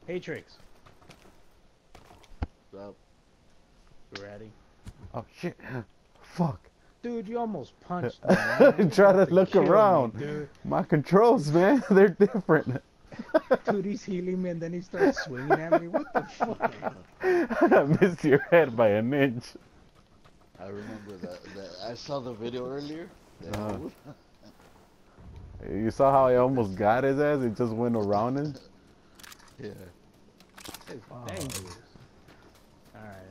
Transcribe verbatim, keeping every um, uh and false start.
Hatrix. Up. You ready? Oh shit. Fuck. Dude, you almost punched me, man. You're Try to about look kill me, around. dude. My controls, man, they're different. Dude, he's healing me and then he starts swinging at me. What the fuck? I missed your head by an inch. I remember that, that. I saw the video earlier. Uh, you saw how I almost got his ass? It just went around him. Yeah. It's Oh. dangerous. Alright,